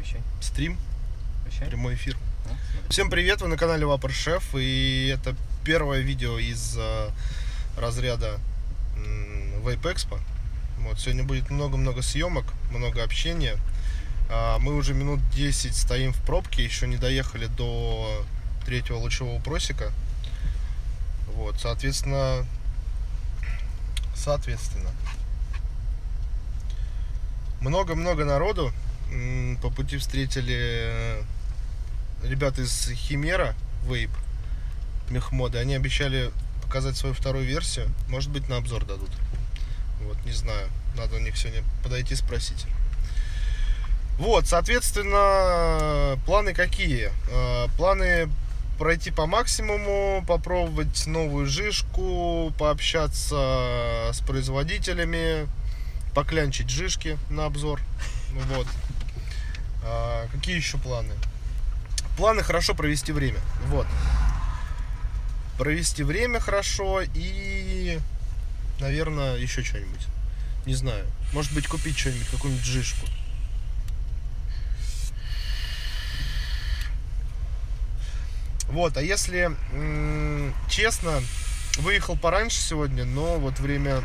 вещай. Стрим. Вещай. Прямой эфир. Всем привет, вы на канале Вапор Шеф. И это первое видео из разряда Vape Expo. Вот, сегодня будет много-много съемок, много общения. Мы уже минут 10 стоим в пробке, еще не доехали до третьего лучевого просека. Вот, соответственно, много-много народу. По пути встретили ребята из Химера Vape Мехмода. Они обещали показать свою вторую версию. Может быть, на обзор дадут. Вот, не знаю. Надо у них сегодня подойти спросить. Вот, соответственно, планы какие? Планы пройти по максимуму, попробовать новую жижку, пообщаться с производителями, поклянчить жижки на обзор. Вот. Какие еще планы? Планы хорошо провести время. Вот. Провести время хорошо и, наверное, еще что-нибудь. Не знаю. Может быть, купить что-нибудь, какую-нибудь жижку. Вот, а если честно, выехал пораньше сегодня, но вот время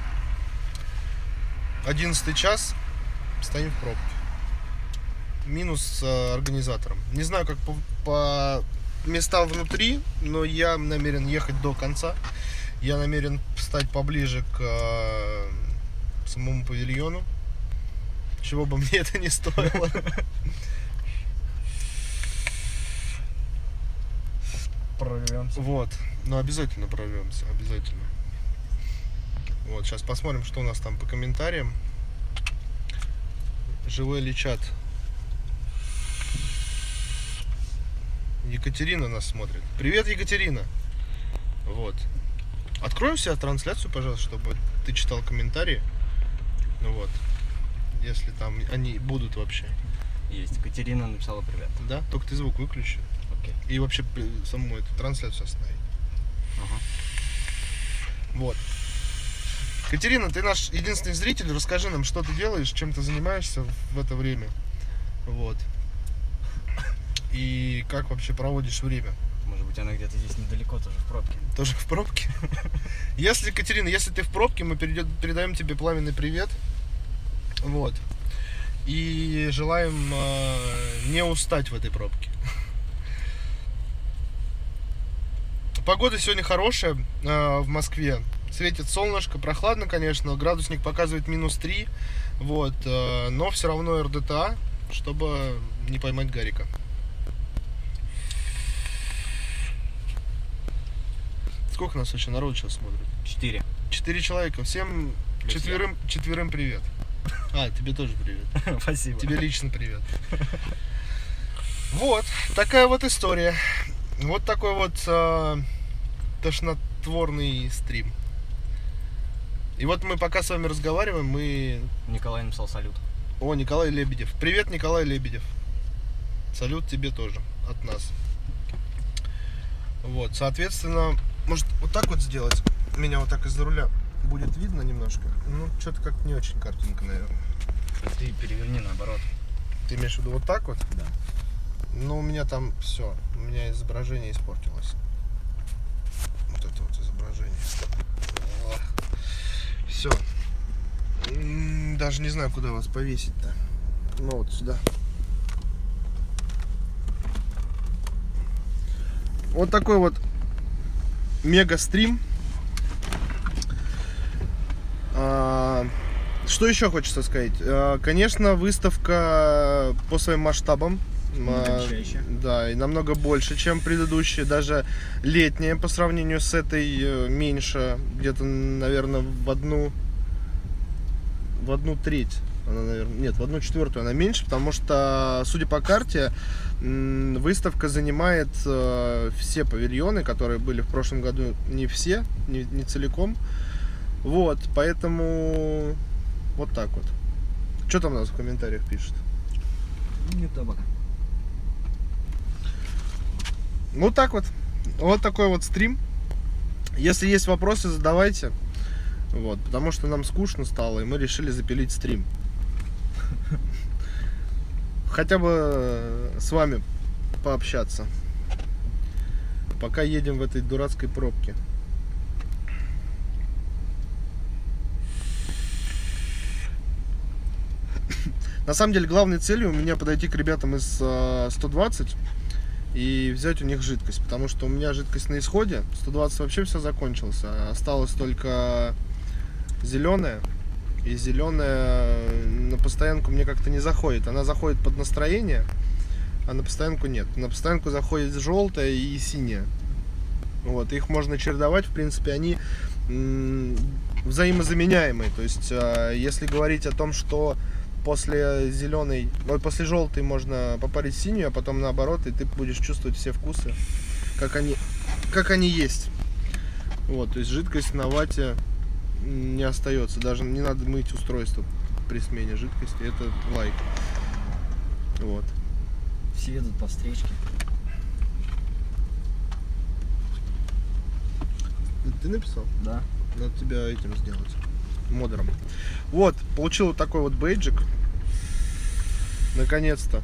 11 час, стоим в пробке. Минус с организатором. Не знаю, как по местам внутри, но я намерен ехать до конца. Я намерен стать поближе к самому павильону. Чего бы мне это ни стоило. Прорвемся. Вот. Но обязательно прорвемся. Обязательно. Вот, сейчас посмотрим, что у нас там по комментариям. Живой ли чат? Екатерина нас смотрит. Привет, Екатерина. Вот. Откроем себе трансляцию, пожалуйста, чтобы ты читал комментарии. Ну вот. Если там они будут вообще. Есть. Екатерина написала привет. Да? Только ты звук выключи. Окей. И вообще саму эту трансляцию останови. Ага. Вот. Катерина, ты наш единственный зритель. Расскажи нам, что ты делаешь, чем ты занимаешься в это время. Вот. И как вообще проводишь время? Может быть, она где-то здесь недалеко, тоже в пробке. Тоже в пробке? Если, Катерина, если ты в пробке, мы передаем тебе пламенный привет. Вот. И желаем не устать в этой пробке. Погода сегодня хорошая в Москве. Светит солнышко, прохладно, конечно. Градусник показывает -3. Вот. Но все равно РДТА, чтобы не поймать Гарика. Сколько нас вообще народу сейчас смотрит? 4. 4 человека. Всем четверым привет. Тебе тоже привет. Спасибо. Тебе лично привет. Вот, такая вот история. Вот такой вот тошнотворный стрим. И вот мы пока с вами разговариваем, Николай написал салют. О, Николай Лебедев. Привет, Николай Лебедев. Салют тебе тоже от нас. Вот, соответственно, может вот так вот сделать. Меня вот так из-за руля будет видно немножко. Ну, что-то как не очень картинка, наверное. Ты переверни наоборот. Ты имеешь в виду вот так вот? Да. Ну, у меня там все. У меня изображение испортилось. Вот это вот изображение. Все. Даже не знаю, куда вас повесить-то. Ну, вот сюда. Вот такой вот мега-стрим. Что еще хочется сказать? Конечно, выставка по своим масштабам. Да, и намного больше, чем предыдущие. Даже летняя по сравнению с этой меньше. Где-то, наверное, в одну треть. Она, наверное, нет, в 1/4 она меньше, потому что, судя по карте, выставка занимает все павильоны, которые были в прошлом году. Не все, не целиком. Вот, поэтому вот так вот. Что там у нас в комментариях пишут? Не табака. Вот так вот. Вот такой вот стрим. Если есть вопросы, задавайте. Вот, потому что нам скучно стало, и мы решили запилить стрим. хотя бы с вами пообщаться, пока едем в этой дурацкой пробке. На самом деле, главной целью у меня подойти к ребятам из 120 и взять у них жидкость, потому что у меня жидкость на исходе, 120 вообще все закончился, осталась только зеленая, и зеленая на постоянку мне как-то не заходит, она заходит под настроение, а на постоянку нет, на постоянку заходит желтая и синяя, вот, их можно чередовать, в принципе, они взаимозаменяемые, то есть, если говорить о том, что после зеленой, после желтой можно попарить синюю, а потом наоборот, и ты будешь чувствовать все вкусы, как они есть. Вот, то есть жидкость на вате не остается, даже не надо мыть устройство при смене жидкости, это лайк. Вот. Все едут по встречке. Ты написал? Да. Надо тебя этим сделать. Модером. Вот, получил вот такой вот бейджик. Наконец-то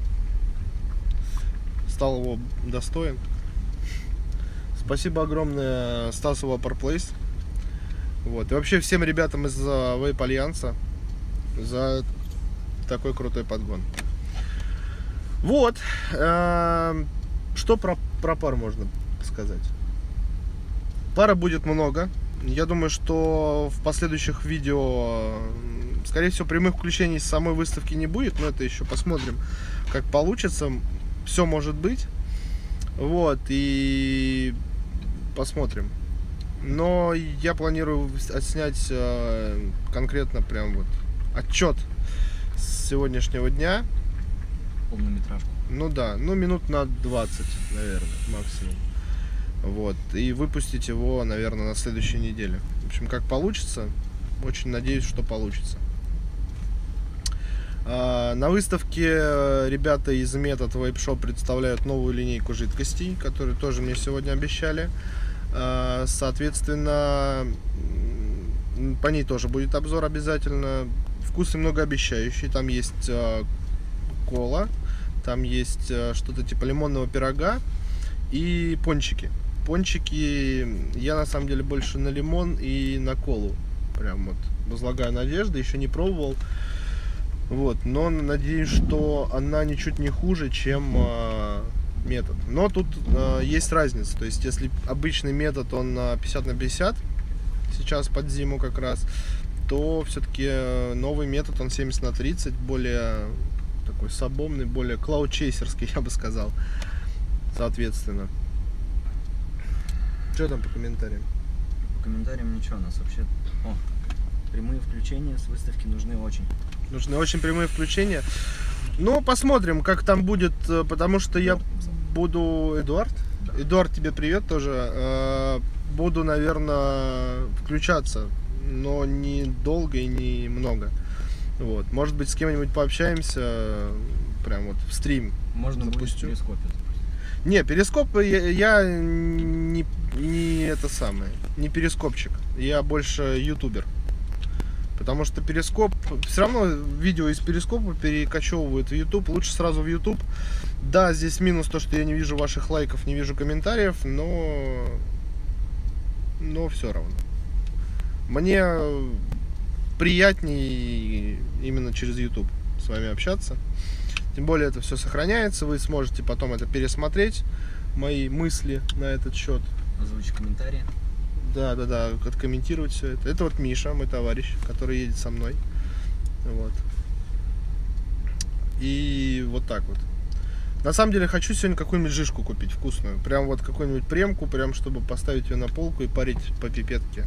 стал его достоин. Спасибо огромное Стасу Vaporplace. Вот. И вообще всем ребятам из Vape Альянса за такой крутой подгон. Вот. Что про пар можно сказать? Пара будет много. Я думаю, что в последующих видео, скорее всего, прямых включений с самой выставки не будет, но это еще посмотрим, как получится. Все может быть. Вот, и посмотрим. Но я планирую отснять конкретно прям вот отчет с сегодняшнего дня. Полнометражку. Ну да, ну минут на 20, наверное, максимум. Вот, и выпустить его, наверное, на следующей неделе. В общем, как получится, очень надеюсь, что получится. На выставке ребята из Method Vape Shop представляют новую линейку жидкостей, которые тоже мне сегодня обещали. Соответственно, по ней тоже будет обзор обязательно. Вкусы многообещающие. Там есть кола, там есть что-то типа лимонного пирога и пончики. Пончики я на самом деле больше на лимон и на колу. Прям вот возлагаю надежды, еще не пробовал. Вот, но надеюсь, что она ничуть не хуже, чем метод. Но тут есть разница. То есть, если обычный метод, он 50/50, сейчас под зиму как раз, то все-таки новый метод, он 70/30, более такой сабомный, более клаудчейсерский, я бы сказал. Соответственно. Что там по комментариям? По комментариям ничего, у нас вообще... О, прямые включения с выставки нужны очень. Нужны очень прямые включения. Ну, посмотрим, как там будет, потому что я буду... Эдуард? Да. Эдуард, тебе привет тоже. Буду, наверное, включаться, но не долго и не много. Вот. Может быть, с кем-нибудь пообщаемся, прям вот в стрим. Можно запустю. будет в перископе запустить. Не, перископ я не это самое, не перископчик, я больше ютубер. Потому что перископ, все равно видео из перископа перекочевывают в YouTube, лучше сразу в YouTube. Да, здесь минус то, что я не вижу ваших лайков, не вижу комментариев, но все равно. Мне приятнее именно через YouTube с вами общаться. Тем более это все сохраняется, вы сможете потом это пересмотреть, мои мысли на этот счет. Озвучить комментарии. Да, откомментировать все это. Это вот Миша, мой товарищ, который едет со мной. Вот. И вот так вот. На самом деле хочу сегодня какую-нибудь жишку купить вкусную. Прям вот какую-нибудь премку, прям чтобы поставить ее на полку и парить по пипетке.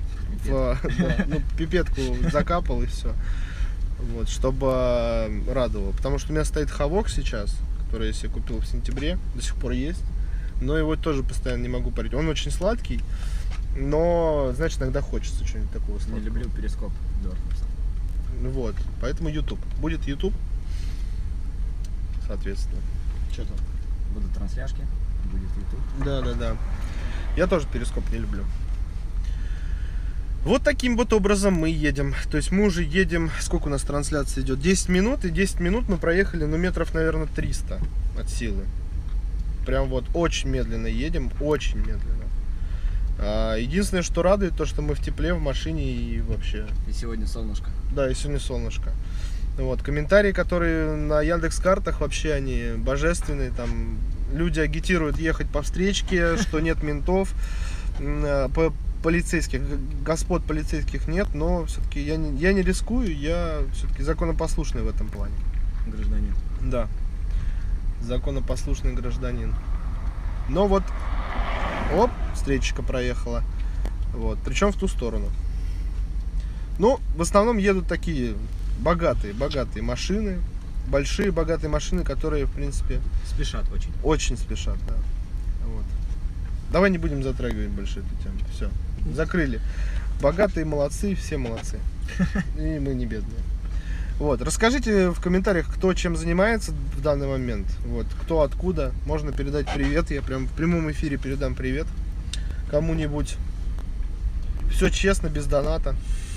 Пипетку закапал и все. Вот, чтобы радовало. Потому что у меня стоит хавок сейчас, который я себе купил в сентябре, до сих пор есть. Но его тоже постоянно не могу парить. Он очень сладкий, но, значит, иногда хочется чего-нибудь такого сладкого. Не люблю перископ. Вот, поэтому YouTube. Будет YouTube, соответственно. Что там? Будут трансляшки, будет YouTube. Да. Я тоже перископ не люблю. Вот таким вот образом мы едем. То есть мы уже едем, сколько у нас трансляция идет? 10 минут, и 10 минут мы проехали, ну, метров, наверное, 300 от силы. Прям вот очень медленно едем, очень медленно. Единственное, что радует, то, что мы в тепле, в машине и вообще. И сегодня солнышко. Да, и сегодня солнышко. Вот, комментарии, которые на Яндекс.Картах, вообще они божественные. Там люди агитируют ехать по встречке, что нет ментов. Полицейских, господ полицейских нет, но все-таки я не рискую, я все-таки законопослушный в этом плане. Гражданин. Да, законопослушный гражданин. Но вот, оп, встречка проехала. Вот, причем в ту сторону. Ну, в основном едут такие богатые машины, большие богатые машины, которые, в принципе, Спешат очень. очень спешат, да. Вот. Давай не будем затрагивать больше эту тему. Все, закрыли. Богатые молодцы, все молодцы. И мы не бедные. Вот. Расскажите в комментариях, кто чем занимается в данный момент. Вот. Кто откуда. Можно передать привет. Я прям в прямом эфире передам привет кому-нибудь. Все честно, без доната.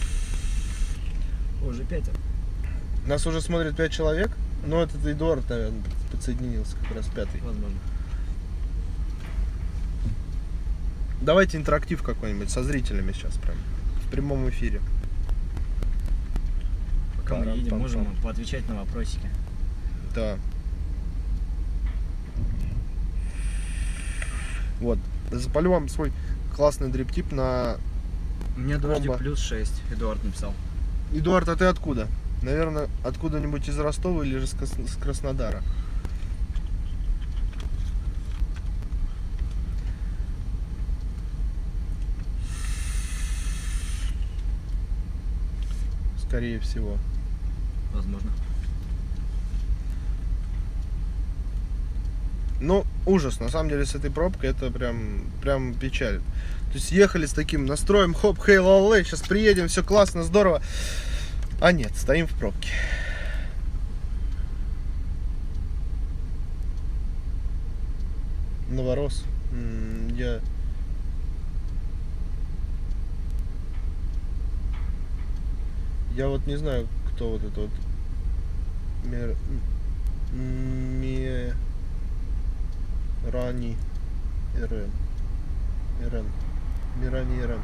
Уже 5. Нас уже смотрит 5 человек. Но этот Эдуард, наверное, подсоединился как раз 5-й. Возможно. Давайте интерактив какой-нибудь со зрителями сейчас прям. В прямом эфире. Пока мы едем, Пам-пам-пам. можем поотвечать на вопросики. Да. Вот. Запалю вам свой классный дриптип на... У меня дождик Бомба. плюс 6, Эдуард написал. Эдуард, а ты откуда? Наверное, откуда-нибудь из Ростова или же с Краснодара. Скорее всего. Возможно. Ну, ужас, на самом деле, с этой пробкой это прям печаль. То есть ехали с таким настроем, хоп, хей, лалей, сейчас приедем, все классно, здорово. А нет, стоим в пробке. Новорос. Я вот не знаю, кто вот это вот. Мирани РН. Мирани РН.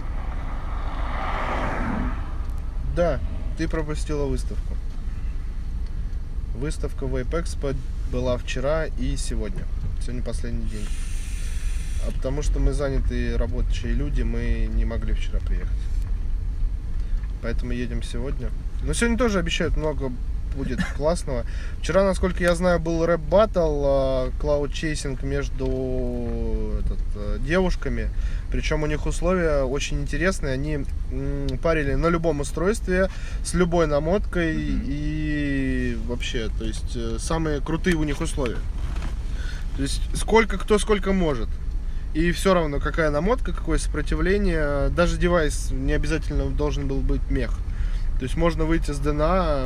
Да, ты пропустила выставку. Выставка в Apex была вчера и сегодня. Сегодня последний день. А потому что мы занятые рабочие люди, мы не могли вчера приехать. Поэтому едем сегодня. Но сегодня тоже обещают много будет классного. Вчера, насколько я знаю, был рэп-баттл, клауд-чейсинг между девушками. Причем у них условия очень интересные. Они парили на любом устройстве, с любой намоткой и вообще, то есть самые крутые у них условия. То есть кто сколько может. И все равно, какая намотка, какое сопротивление. Даже девайс не обязательно должен был быть мех. То есть можно выйти с ДНА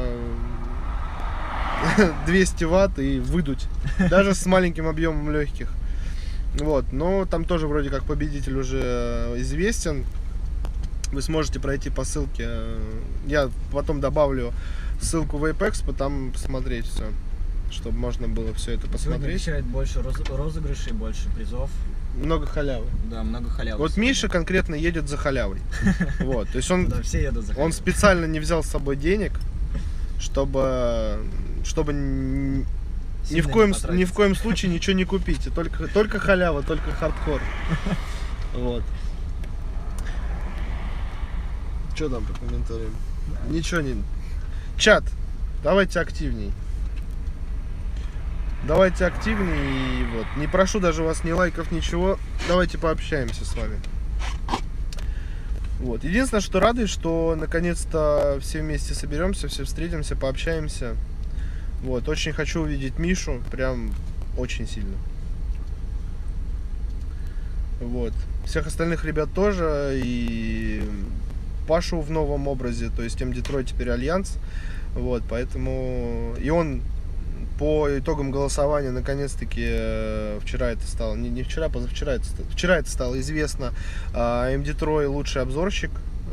200 ватт и выдуть. Даже с маленьким объемом легких. Вот. Но там тоже вроде как победитель уже известен. Вы сможете пройти по ссылке. Я потом добавлю ссылку в Apex, там посмотреть все. Чтобы можно было все это Сегодня посмотреть. обещают больше розыгрышей, больше призов. Много халявы. Да, много халявы. Вот сегодня. Миша конкретно едет за халявой. Вот, то есть он Да, все едут за халявой. Он специально не взял с собой денег, чтобы ни Сильно в не коем потратиться. случае ничего не купить. И только халява, только хардкор. Вот. Что там по комментариям? Ничего не... Чат, давайте активней. Давайте активнее. И вот. Не прошу даже вас ни лайков, ничего. Давайте пообщаемся с вами. Вот. Единственное, что радует, что наконец-то все вместе соберемся, все встретимся, пообщаемся. Вот. Очень хочу увидеть Мишу. Прям очень сильно. Вот. Всех остальных ребят тоже. И Пашу в новом образе. То есть М-Детройт теперь Альянс. Вот. Поэтому... И он... По итогам голосования, наконец-таки, вчера это стало, не вчера, позавчера вчера это стало известно, М-Детройт лучший обзорщик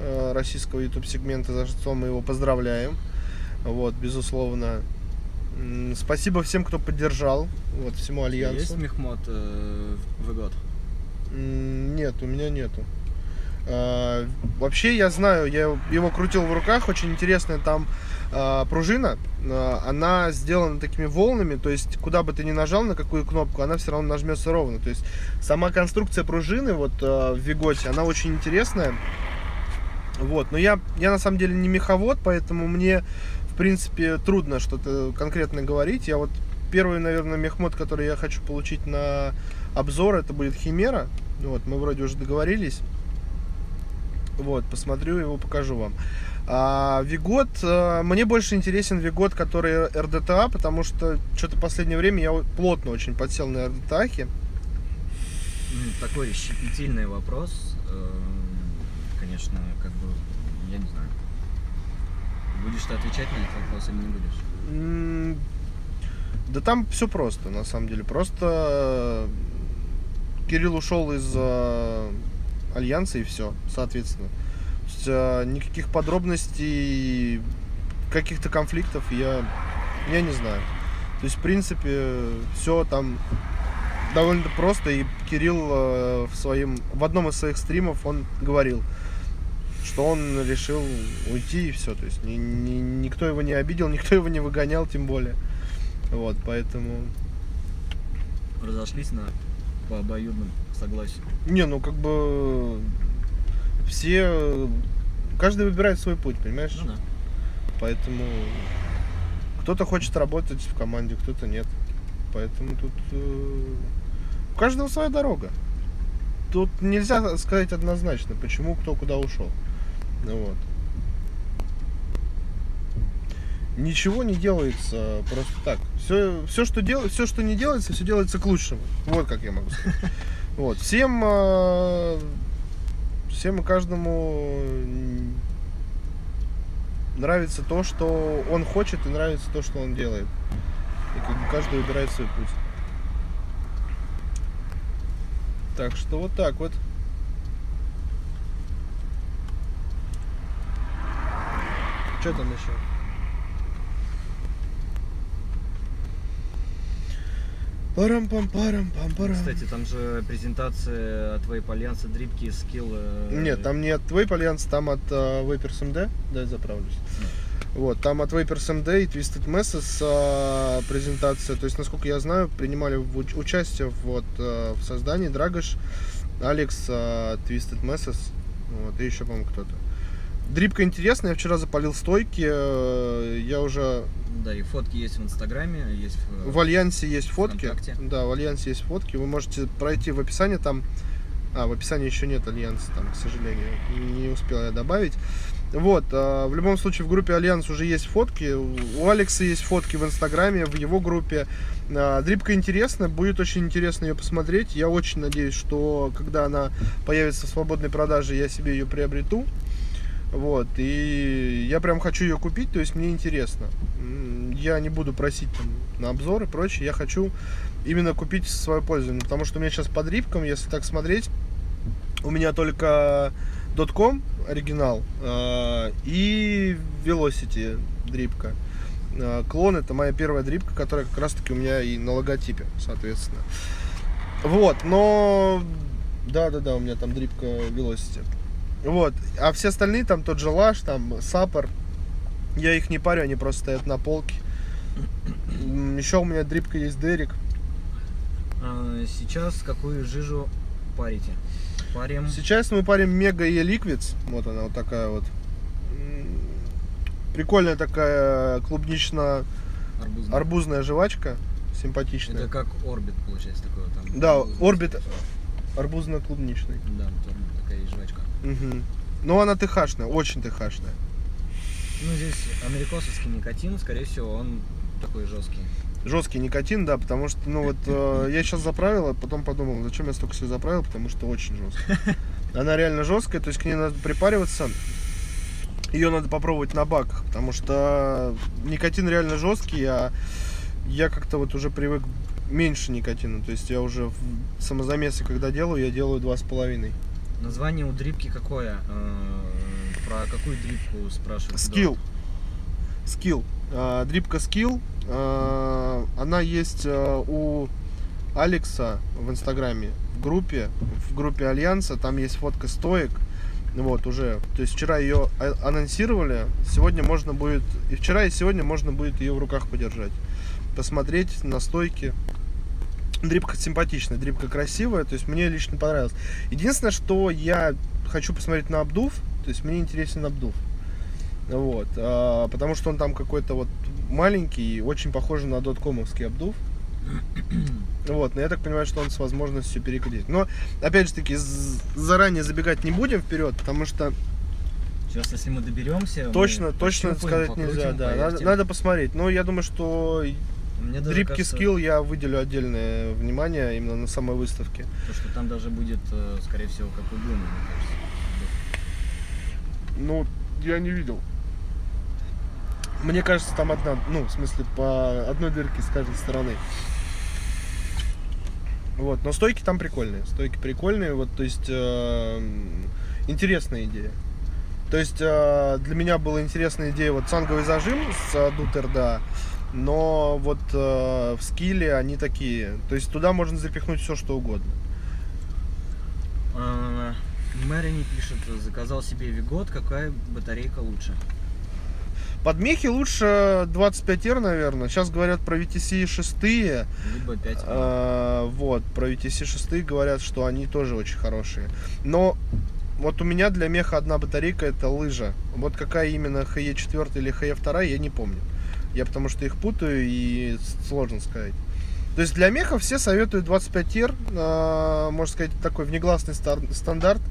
российского YouTube-сегмента, за что мы его поздравляем. Вот, безусловно. Спасибо всем, кто поддержал, вот, всему Альянсу. Есть мехмод в год? Нет, у меня нету. Вообще, я знаю, я его крутил в руках, очень интересная там пружина. Она сделана такими волнами, то есть куда бы ты ни нажал, на какую кнопку, она все равно нажмется ровно. То есть сама конструкция пружины вот в Виготе, она очень интересная. Вот, но я на самом деле не меховод, поэтому мне, в принципе, трудно что-то конкретно говорить. Я вот первый, наверное, мехмод, который я хочу получить на обзор, это будет Химера. Вот, мы вроде уже договорились. Вот, посмотрю его, покажу вам. Вигот, мне больше интересен Вигот, который РДТА, потому что что-то в последнее время я плотно очень подсел на РДТАхи. Такой щепетильный вопрос. Конечно, как бы, я не знаю. Будешь ты отвечать на этот вопрос или не будешь? Да там все просто, на самом деле. Просто Кирилл ушел из Альянса и все, соответственно. То есть, никаких подробностей, каких-то конфликтов я не знаю. То есть, в принципе, все там довольно просто. И Кирилл в одном из своих стримов он говорил, что он решил уйти и все. То есть никто его не обидел, никто его не выгонял, тем более. Вот, поэтому... Разошлись по обоюдному согласию. Не, ну как бы каждый выбирает свой путь, понимаешь? Ну да. Поэтому кто-то хочет работать в команде, кто-то нет. Поэтому тут у каждого своя дорога. Тут нельзя сказать однозначно, почему кто куда ушел. Ну вот. Ничего не делается просто так. Все, что не делается, все делается к лучшему. Вот как я могу сказать. Вот. Всем и каждому нравится то, что он хочет, и нравится то, что он делает. И как бы каждый выбирает свой путь. Так что вот так вот. Что там еще? Парам-пам-парам-пам-парам. Кстати, там же презентация от Vape Alliance, дрипки, скилл. Нет, там не от Vape Alliance, там от Vapers MD. Дай заправлюсь. Вот, там от Vapers MD и Twisted Messes презентация. То есть, насколько я знаю, принимали участие в создании Драгош, Алекс, Twisted Messes, вот, и еще, по-моему, кто-то. Дрипка интересная, я вчера запалил стойки, я уже... Да, и фотки есть в Инстаграме, есть в Альянсе есть фотки. ВКонтакте. Да, в Альянсе есть фотки, вы можете пройти в описании, там... в описании еще нет Альянса, там, к сожалению, не успел я добавить. Вот, в любом случае в группе Альянс уже есть фотки, у Алекса есть фотки в Инстаграме, в его группе. Дрипка интересная, будет очень интересно ее посмотреть. Я очень надеюсь, что когда она появится в свободной продаже, я себе ее приобрету. Вот, и я прям хочу ее купить, то есть мне интересно. Я не буду просить там на обзор и прочее, я хочу именно купить в свое пользование, потому что у меня сейчас по дрипкам, если так смотреть, у меня только .com оригинал и Velocity дрипка. Клон — это моя первая дрипка, которая как раз таки у меня и на логотипе, соответственно. Вот, но... Да, у меня там дрипка Velocity. Вот, а все остальные, там тот же Лаш, там Саппор, я их не парю, они просто стоят на полке. Еще у меня дрипка есть Дерек. Сейчас какую жижу парите? Парим. Сейчас мы парим Мега и Liquids. Вот она, вот такая вот. Прикольная такая клубнично-арбузная жвачка. Симпатичная. Это как Орбит, получается, такой вот там. Да, Орбит арбузно-клубничный. Да, вот такая есть жвачка. Угу. Но она ТХшная, очень ТХшная. Ну, здесь америкосовский никотин, скорее всего, он такой жесткий. Жесткий никотин, да, потому что, ну вот, я сейчас заправил, а потом подумал, зачем я столько себе заправил, потому что очень жесткая. Она реально жесткая, то есть к ней надо припариваться. Ее надо попробовать на баках, потому что никотин реально жесткий, а я как-то вот уже привык меньше никотина. То есть я уже в самозамесы, когда делаю, я делаю 2,5. Название у дрипки какое? Про какую дрипку спрашивают? Скилл. Дрипка Скилл. Она есть у Алекса в Инстаграме, в группе Альянса. Там есть фотка стоек. Вот, уже. То есть вчера ее анонсировали. Сегодня можно будет. И вчера, и сегодня можно будет ее в руках подержать. Посмотреть на стойки. Дрипка симпатичная, дрипка красивая. То есть мне лично понравилось. Единственное, что я хочу посмотреть на обдув. То есть мне интересен обдув. Вот. Потому что он там какой-то вот маленький и очень похожий на доткомовский обдув. Вот, но я так понимаю, что он с возможностью перекрыть. Но, опять же таки, заранее забегать не будем вперед, потому что... Сейчас, если мы доберемся... Точно сказать нельзя, да. Надо посмотреть. Но я думаю, что дрипки Скилл я выделю отдельное внимание именно на самой выставке. То, что там даже будет, скорее всего, как у Блума, мне кажется. Ну, я не видел. Мне кажется, там одна, ну, в смысле, по одной дырке с каждой стороны. Вот, но стойки там прикольные. Стойки прикольные, вот, то есть, интересная идея. То есть, для меня была интересная идея, вот, цанговый зажим с Дутерда, но вот в Скилле они такие. То есть, туда можно запихнуть все, что угодно. Мэри пишет, заказал себе Вигот, какая батарейка лучше? Под мехи лучше 25R, наверное. Сейчас говорят про VTC 6. Либо 5. Вот, про VTC 6 говорят, что они тоже очень хорошие. Но вот у меня для меха одна батарейка — это лыжа. Вот какая именно, HE4 или HE2, я не помню. Я потому что их путаю и сложно сказать. То есть для меха все советуют 25R. Можно сказать, такой внегласный стандарт,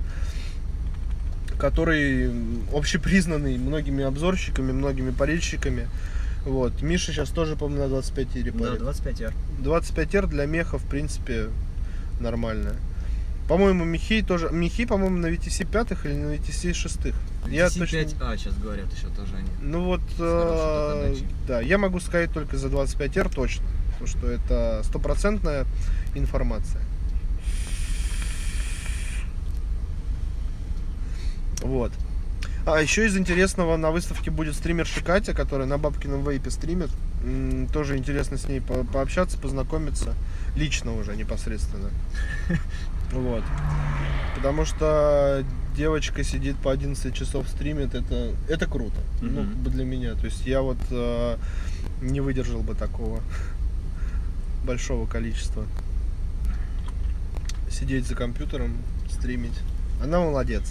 который общепризнанный многими обзорщиками, многими парильщиками. Вот. Миша сейчас тоже, по-моему, на 25R парит. Да, 25R. 25R для меха, в принципе, нормальная. По-моему, мехи тоже. Мехи, по-моему, на VTC 5 или на VTC 6. VTC 5A сейчас говорят еще тоже они. Ну вот, да, я могу сказать только за 25R точно. Потому что это стопроцентная информация. Вот. А еще из интересного, на выставке будет стримерша Катя, которая на Бабкином вейпе стримит. Тоже интересно с ней пообщаться, познакомиться. Лично уже, непосредственно. Вот. Потому что девочка сидит по 11 часов стримит, это круто. Ну, для меня. То есть я вот не выдержал бы такого большого количества. Сидеть за компьютером, стримить. Она молодец.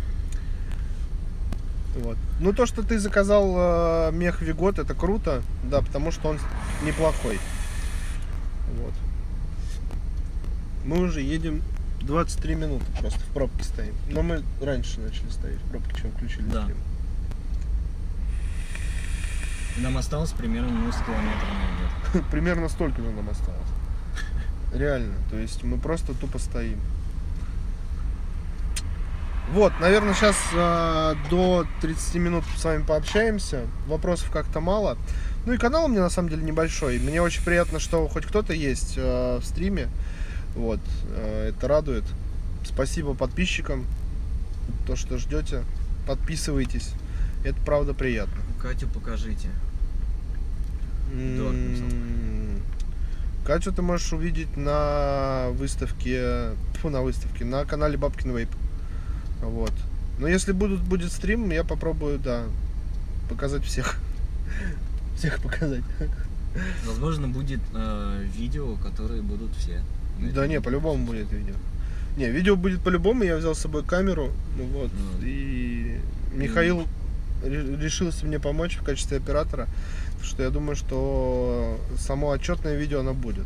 Вот. Ну, то, что ты заказал мех Вигот, это круто, да, потому что он неплохой. Вот. Мы уже едем 23 минуты, просто в пробке стоим. Но мы раньше начали стоять в пробке, чем включили стрим. Нам осталось примерно 90 километров. Примерно столько же нам осталось. Реально, то есть мы просто тупо стоим. Вот, наверное, сейчас до 30 минут с вами пообщаемся. Вопросов как-то мало. Ну и канал у меня на самом деле небольшой. Мне очень приятно, что хоть кто-то есть в стриме. Вот, это радует. Спасибо подписчикам, то, что ждете. Подписывайтесь. Это правда приятно. Катю покажите. Катю ты можешь увидеть на выставке, на канале Бабкин Вейп. Вот. Но если будет стрим, я попробую, да, показать всех. Всех показать. Возможно, будет видео, которые будут все. Да не, по-любому будет видео. Не, видео будет по-любому, я взял с собой камеру. Вот. И Михаил решился мне помочь в качестве оператора. Потому что я думаю, что само отчетное видео оно будет.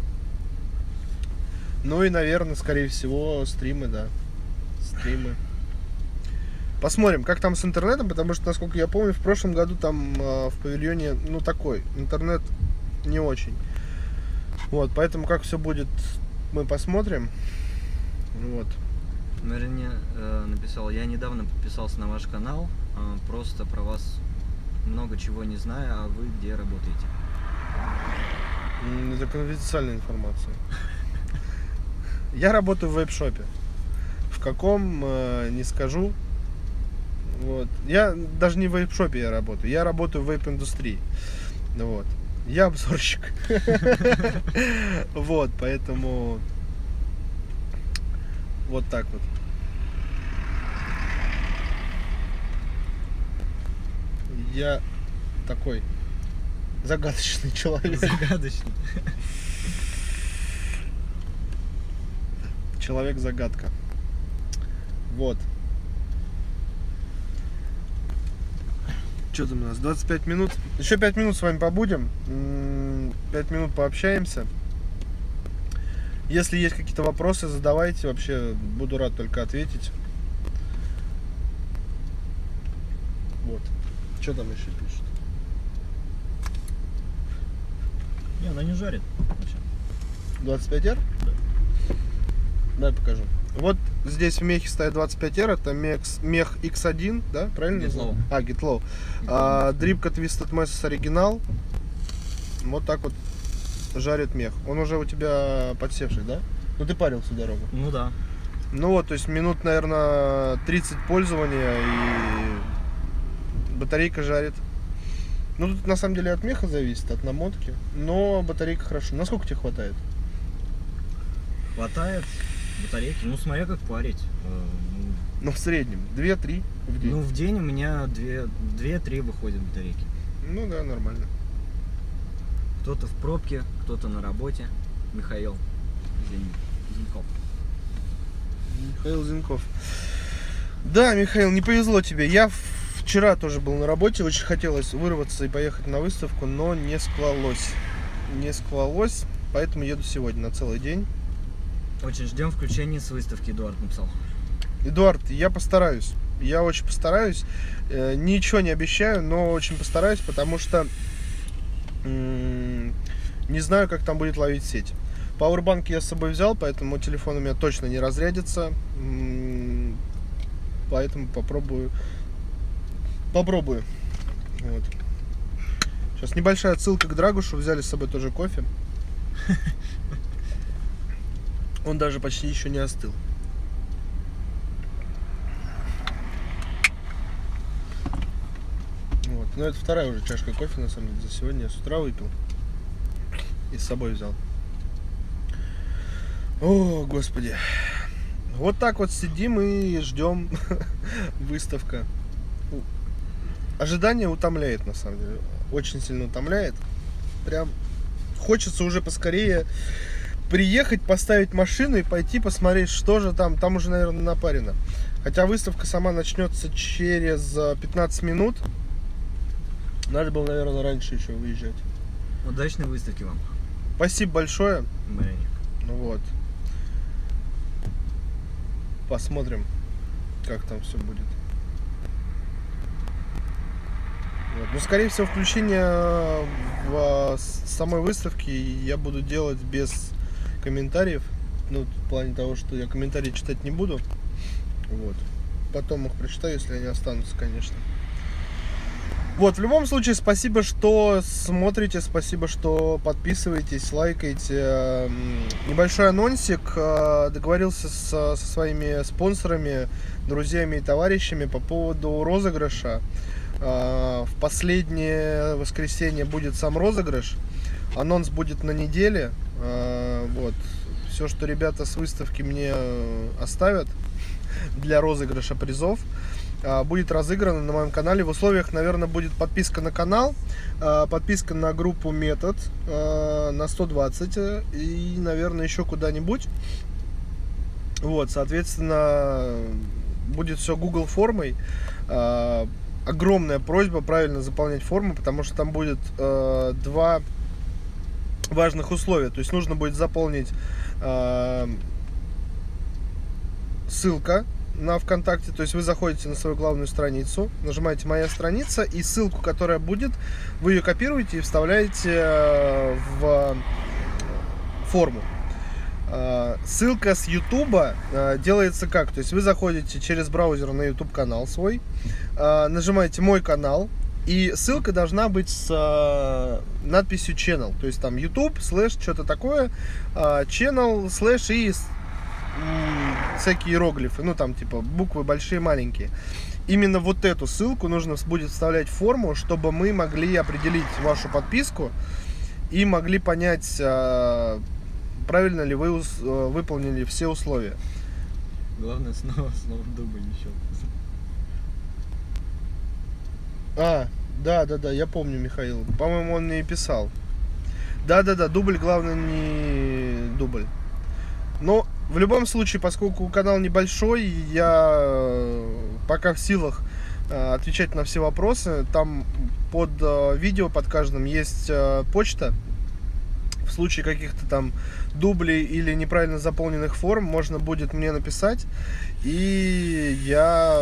Ну и, наверное, скорее всего, стримы, да. Стримы. Посмотрим, как там с интернетом, потому что, насколько я помню, в прошлом году там в павильоне, ну, такой, интернет не очень. Вот, поэтому как все будет, мы посмотрим. Вот. Марине написал, я недавно подписался на ваш канал, просто про вас много чего не знаю, а вы где работаете? Это конфиденциальная информация. Я работаю в вейп-шопе. В каком, не скажу. Вот. Я даже не в вейп-шопе я работаю в вейп-индустрии. Вот. Я обзорщик. Вот, поэтому вот так вот. Я такой загадочный человек. Загадочный. Человек-загадка. Вот. Что там у нас? 25 минут. Еще 5 минут с вами побудем. 5 минут пообщаемся. Если есть какие-то вопросы, задавайте. Вообще буду рад только ответить. Вот. Что там еще пишут? Не, она не жарит вообще. 25R? Да. Дай покажу. Вот здесь в мехе стоит 25R, это мех X1, да? Правильно? GetLow. GetLow. Дрипка Twisted Messes оригинал. Вот так вот жарит мех. Он уже у тебя подсевший, да? Ну ты парил всю дорогу. Ну да. Ну вот, то есть минут, наверное, 30 пользования и батарейка жарит. Ну тут на самом деле от меха зависит, от намотки. Но батарейка хорошо. Насколько тебе хватает? Хватает батарейки. Ну смотря как парить. Ну в среднем 2-3 в день. Ну в день у меня 2-3 выходят батарейки. Ну да, нормально. Кто-то в пробке, кто-то на работе. Михаил Зинков. Михаил Зинков. Да, Михаил, не повезло тебе. Я вчера тоже был на работе, очень хотелось вырваться и поехать на выставку, но не склалось. Не склалось, поэтому еду сегодня на целый день. Очень ждем включения с выставки, Эдуард написал. Эдуард, я постараюсь. Я очень постараюсь. Ничего не обещаю, но очень постараюсь, потому что не знаю, как там будет ловить сеть. Пауэрбанк я с собой взял, поэтому телефон у меня точно не разрядится. Поэтому попробую. Вот. Сейчас небольшая отсылка к Драгушу. Взяли с собой тоже кофе. Он даже почти еще не остыл. Вот. Но это вторая уже чашка кофе, на самом деле, за сегодня. Я с утра выпил. И с собой взял. О, господи. Вот так вот сидим и ждем выставка. Ожидание утомляет, на самом деле. Очень сильно утомляет. Прям хочется уже поскорее приехать, поставить машину и пойти посмотреть, что же там. Там уже, наверное, напарено. Хотя выставка сама начнется через 15 минут. Надо было, наверное, раньше еще выезжать. Удачной выставки вам. Спасибо большое. Мариник. Ну вот. Посмотрим, как там все будет. Вот. Ну, скорее всего, включение в самой выставки я буду делать без комментариев. Ну, в плане того, что я комментарии читать не буду. Вот. Потом их прочитаю, если они останутся, конечно. Вот, в любом случае, спасибо, что смотрите, спасибо, что подписываетесь, лайкаете. Небольшой анонсик. Договорился со своими спонсорами, друзьями и товарищами по поводу розыгрыша. В последнее воскресенье будет сам розыгрыш. Анонс будет на неделе. Вот. Все, что ребята с выставки мне оставят для розыгрыша призов, будет разыграно на моем канале. В условиях, наверное, будет подписка на канал, подписка на группу Метод на 120 и, наверное, еще куда-нибудь. Вот, соответственно, будет все Google формой. Огромная просьба правильно заполнять форму, потому что там будет два важных условия. То есть нужно будет заполнить ссылка на ВКонтакте, то есть вы заходите на свою главную страницу, нажимаете «Моя страница», и ссылку, которая будет, вы ее копируете и вставляете в форму. Ссылка с Ютуба делается как? То есть вы заходите через браузер на YouTube канал свой, нажимаете «Мой канал», и ссылка должна быть с надписью channel, то есть там YouTube, слэш, что-то такое, channel, слэш и всякие иероглифы, ну там типа буквы большие, маленькие. именно вот эту ссылку нужно будет вставлять в форму, чтобы мы могли определить вашу подписку и могли понять, правильно ли вы выполнили все условия. Главное снова дубль еще. Да, я помню, Михаил. По-моему, он мне и писал. Да, дубль, главное, не дубль. Но в любом случае, поскольку канал небольшой, я пока в силах отвечать на все вопросы. Там под видео, под каждым, есть почта. В случае каких-то там дублей или неправильно заполненных форм можно будет мне написать, и я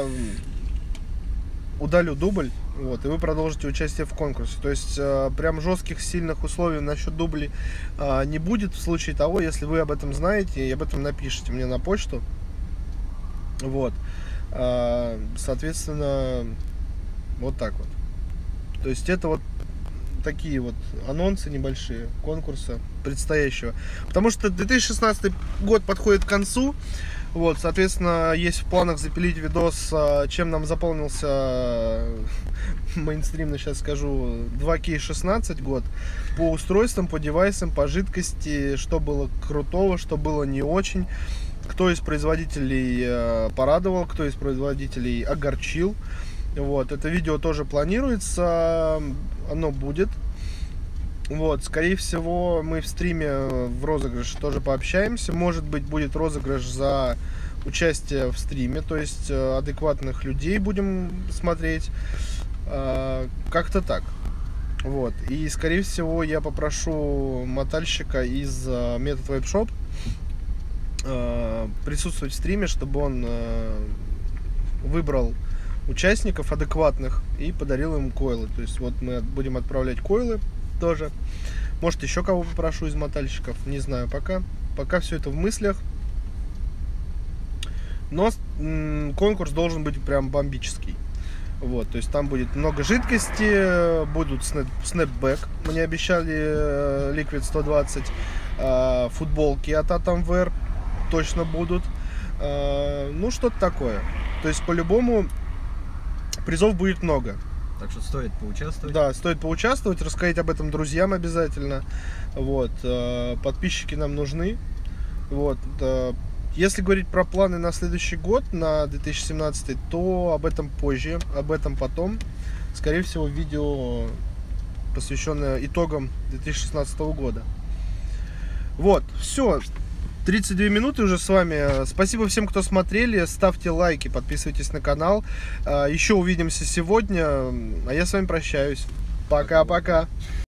удалю дубль, вот, и вы продолжите участие в конкурсе. То есть прям жестких, сильных условий насчет дублей не будет в случае того, если вы об этом знаете и об этом напишите мне на почту. Вот. Соответственно, вот так вот. То есть это вот такие вот анонсы небольшие конкурса предстоящего. Потому что 2016 год подходит к концу. Вот, соответственно, есть в планах запилить видос, чем нам заполнился мейнстримно, сейчас скажу, 2K16 год. По устройствам, по девайсам, по жидкости, что было крутого, что было не очень. Кто из производителей порадовал, кто из производителей огорчил. Вот, это видео тоже планируется, оно будет. Вот, скорее всего, мы в стриме в розыгрыше тоже пообщаемся. Может быть, будет розыгрыш за участие в стриме, то есть адекватных людей будем смотреть. Как-то так. Вот, и скорее всего я попрошу мотальщика из Method Web Shop присутствовать в стриме, чтобы он выбрал участников адекватных и подарил им койлы. То есть вот мы будем отправлять койлы тоже. Может, еще кого попрошу из мотальщиков, не знаю пока. Пока все это в мыслях. Но конкурс должен быть прям бомбический. Вот, то есть там будет много жидкости, будут снэпбэк, мне обещали Liquid 120, футболки от Atomware точно будут. Ну, что-то такое. То есть, по-любому, призов будет много. Так что стоит поучаствовать. Да, стоит поучаствовать, рассказать об этом друзьям обязательно. Вот, подписчики нам нужны. Вот, если говорить про планы на следующий год, на 2017, то об этом позже, об этом потом. Скорее всего, видео, посвященное итогам 2016 года. Вот, все. 32 минуты уже с вами. Спасибо всем, кто смотрели. Ставьте лайки, подписывайтесь на канал. Еще увидимся сегодня. А я с вами прощаюсь. Пока-пока.